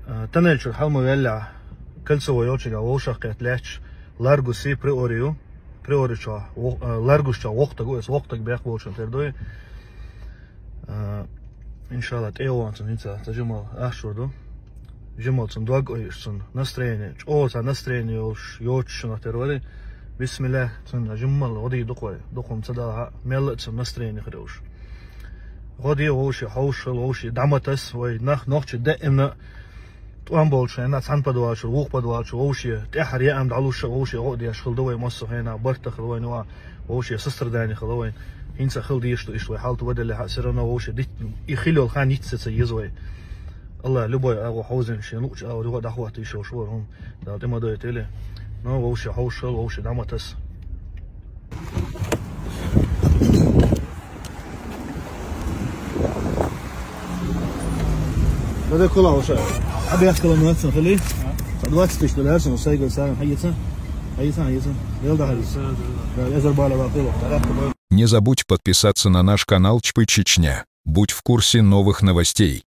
تنالش الحلم ويلع كل سوى يوتشي ووشق يتلاش لارجو سي بريوريو بريوريشا لارجوشا وقتك بيقبوش تردوي إن شاء الله تأيوان تنينتا تجمع أشهر جمال دوغ أيشون настроение أوزا настроение يوتش نتروي بسم الله تن جمال ودي دقوم تدا ملت настроение خدوش ودي ووش دعمتس نخ دائما توامبولش أنا تنبدواش ووقبدواش ووش تأحر يأم دعلوش ووش غودي أشخل دوي مصر هنا برت خلوين ووش سستر داني خلوين هنسا خل ديشتو إشتوي حالتو بدل حسرنا ووش دي يخلو الخان يتسس يزوي الله لبوي أو حوزن شنوش أو دوا دعوة تيشو شورهم دا دم دوي تلي نو ووش حوش ووش دعمتس بدأ كله وش أبي أحكي لهم نفسه خليه دلوقتي تشتغل هرسن وسايق سالم حيتها يلا هذا يزر بالا باقي. Не забудь подписаться на наш канал Чпы Чечня. Будь в курсе новых новостей.